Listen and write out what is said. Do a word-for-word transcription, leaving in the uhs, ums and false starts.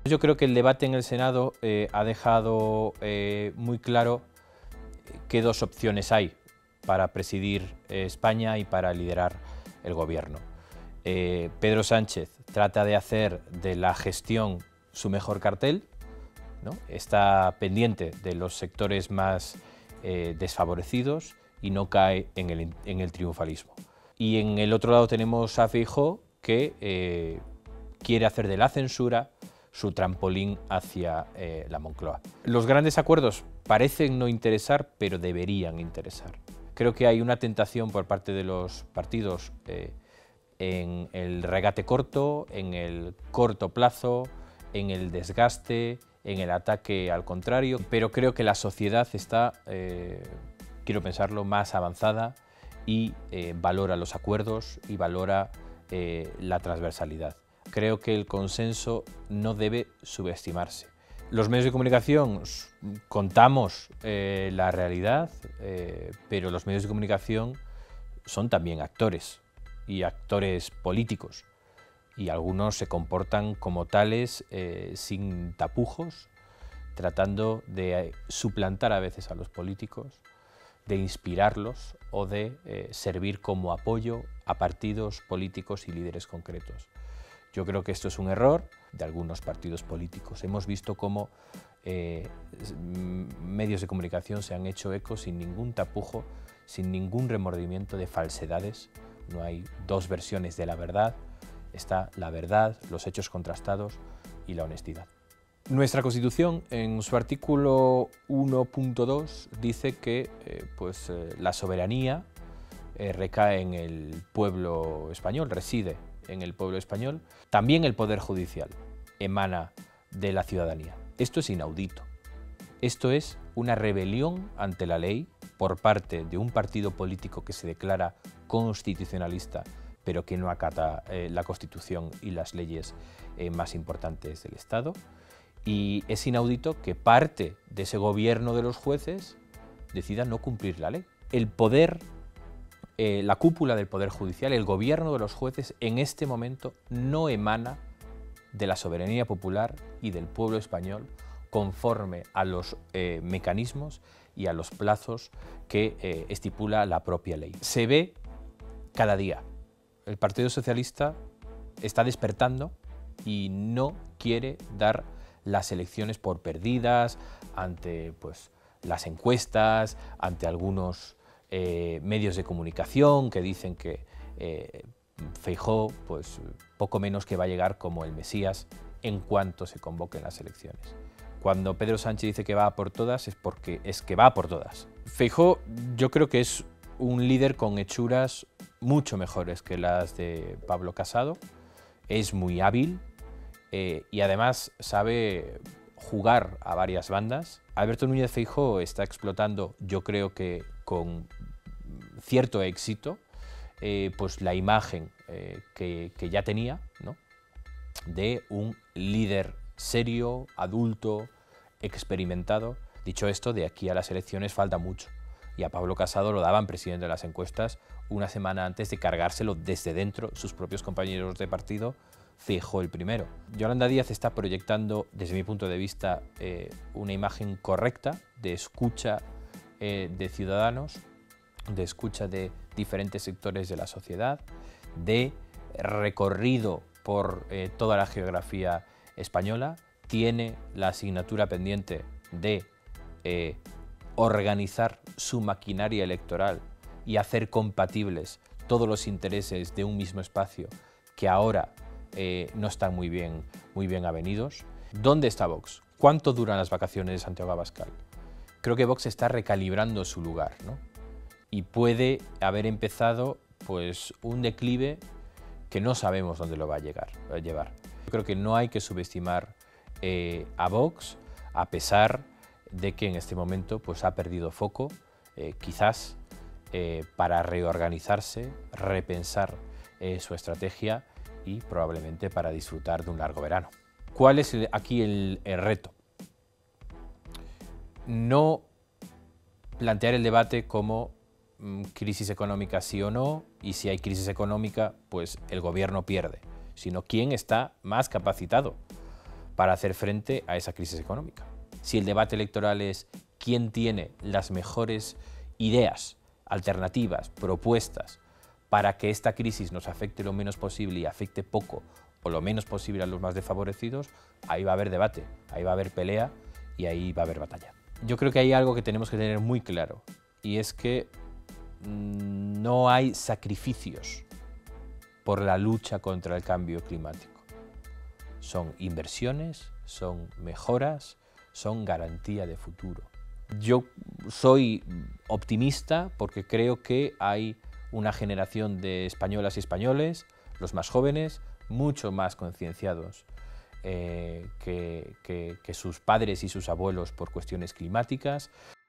Yo creo que el debate en el Senado eh, ha dejado eh, muy claro qué dos opciones hay para presidir eh, España y para liderar el gobierno. Eh, Pedro Sánchez trata de hacer de la gestión su mejor cartel, ¿no? Está pendiente de los sectores más eh, desfavorecidos y no cae en el, en el triunfalismo. Y en el otro lado tenemos a Feijóo, que eh, quiere hacer de la censura su trampolín hacia eh, la Moncloa. Los grandes acuerdos parecen no interesar, pero deberían interesar. Creo que hay una tentación por parte de los partidos eh, en el regate corto, en el corto plazo, en el desgaste, en el ataque al contrario, pero creo que la sociedad está, eh, quiero pensarlo, más avanzada y eh, valora los acuerdos y valora eh, la transversalidad. Creo que el consenso no debe subestimarse. Los medios de comunicación contamos eh, la realidad, eh, pero los medios de comunicación son también actores y actores políticos, y algunos se comportan como tales eh, sin tapujos, tratando de suplantar a veces a los políticos, de inspirarlos o de eh, servir como apoyo a partidos políticos y líderes concretos. Yo creo que esto es un error de algunos partidos políticos. Hemos visto cómo eh, medios de comunicación se han hecho eco sin ningún tapujo, sin ningún remordimiento de falsedades. No hay dos versiones de la verdad, está la verdad, los hechos contrastados y la honestidad. Nuestra Constitución, en su artículo uno punto dos, dice que eh, pues, eh, la soberanía eh, recae en el pueblo español, reside en el pueblo español. También el Poder Judicial emana de la ciudadanía. Esto es inaudito. Esto es una rebelión ante la ley por parte de un partido político que se declara constitucionalista, pero que no acata eh, la Constitución y las leyes eh, más importantes del Estado. Y es inaudito que parte de ese gobierno de los jueces decida no cumplir la ley. El poder, eh, la cúpula del Poder Judicial, el gobierno de los jueces, en este momento no emana de la soberanía popular y del pueblo español conforme a los eh, mecanismos y a los plazos que eh, estipula la propia ley. Se ve cada día. El Partido Socialista está despertando y no quiere dar las elecciones por perdidas ante pues, las encuestas, ante algunos eh, medios de comunicación que dicen que eh, Feijóo, pues, poco menos que va a llegar como el Mesías en cuanto se convoquen las elecciones. Cuando Pedro Sánchez dice que va a por todas es porque es que va a por todas. Feijóo yo creo que es un líder con hechuras mucho mejores que las de Pablo Casado, es muy hábil, Eh, y además sabe jugar a varias bandas. Alberto Núñez Feijóo está explotando, yo creo que con cierto éxito, eh, pues la imagen eh, que, que ya tenía, ¿no?, de un líder serio, adulto, experimentado. Dicho esto, de aquí a las elecciones falta mucho, y a Pablo Casado lo daban presidente de las encuestas una semana antes de cargárselo desde dentro sus propios compañeros de partido, Feijóo el primero. Yolanda Díaz está proyectando, desde mi punto de vista, eh, una imagen correcta de escucha eh, de ciudadanos, de escucha de diferentes sectores de la sociedad, de recorrido por eh, toda la geografía española. Tiene la asignatura pendiente de eh, organizar su maquinaria electoral y hacer compatibles todos los intereses de un mismo espacio que ahora Eh, no están muy bien, muy bien avenidos. ¿Dónde está Vox? ¿Cuánto duran las vacaciones de Santiago Abascal? Creo que Vox está recalibrando su lugar, ¿no? Y puede haber empezado pues, un declive que no sabemos dónde lo va a, llegar, a llevar. Yo creo que no hay que subestimar eh, a Vox, a pesar de que en este momento pues, ha perdido foco, eh, quizás eh, para reorganizarse, repensar eh, su estrategia y probablemente para disfrutar de un largo verano. ¿Cuál es el, aquí el, el reto? No plantear el debate como mmm, crisis económica sí o no, y si hay crisis económica, pues el gobierno pierde, sino quién está más capacitado para hacer frente a esa crisis económica. Si el debate electoral es quién tiene las mejores ideas, alternativas, propuestas para que esta crisis nos afecte lo menos posible y afecte poco o lo menos posible a los más desfavorecidos, ahí va a haber debate, ahí va a haber pelea y ahí va a haber batalla. Yo creo que hay algo que tenemos que tener muy claro, y es que mmm, no hay sacrificios por la lucha contra el cambio climático. Son inversiones, son mejoras, son garantía de futuro. Yo soy optimista porque creo que hay una generación de españolas y españoles, los más jóvenes, mucho más concienciados eh, que, que, que sus padres y sus abuelos por cuestiones climáticas.